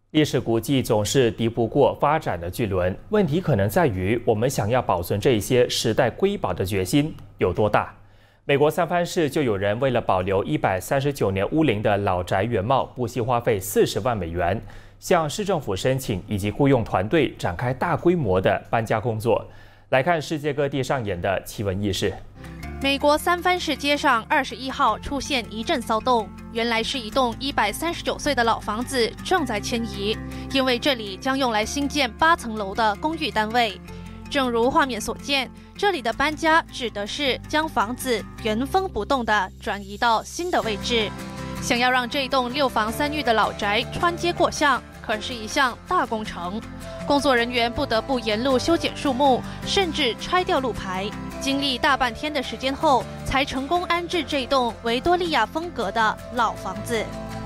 历史古迹总是敌不过发展的巨轮，问题可能在于我们想要保存这些时代瑰宝的决心有多大。美国三藩市就有人为了保留139年屋龄的老宅原貌，不惜花费40万美元，向市政府申请以及雇用团队展开大规模的搬家工作。来看世界各地上演的奇闻异事。 美国三藩市街上21号出现一阵骚动，原来是一栋139岁的老房子正在迁移，因为这里将用来新建8层楼的公寓单位。正如画面所见，这里的搬家指的是将房子原封不动地转移到新的位置。想要让这栋6房3浴的老宅穿街过巷，可是一项大工程。工作人员不得不沿路修剪树木，甚至拆掉路牌。经历大半天的时间后，才成功安置这栋维多利亚风格的老房子。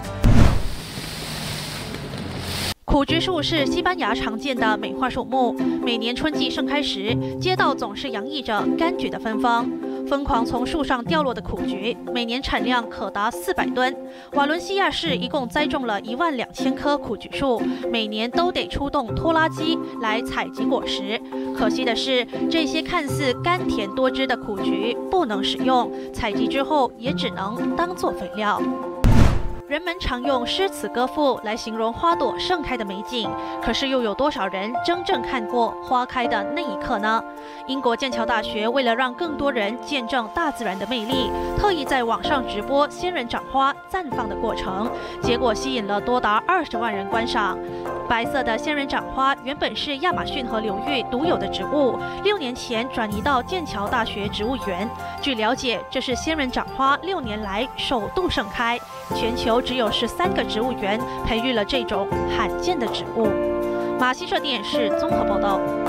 苦菊树是西班牙常见的美化树木，每年春季盛开时，街道总是洋溢着柑橘的芬芳。疯狂从树上掉落的苦菊，每年产量可达400吨。瓦伦西亚市一共栽种了12000棵苦菊树，每年都得出动拖拉机来采集果实。可惜的是，这些看似甘甜多汁的苦菊不能食用，采集之后也只能当作肥料。人们常用诗词歌赋来形容花朵盛开的美景，可是又有多少人真正看过花开的那一刻呢？英国剑桥大学为了让更多人见证大自然的魅力，特意在网上直播仙人掌花绽放的过程，结果吸引了多达20万人观赏。白色的仙人掌花原本是亚马逊河流域独有的植物，6年前转移到剑桥大学植物园。据了解，这是仙人掌花6年来首度盛开，全球只有13个植物园培育了这种罕见的植物。马西社电视综合报道。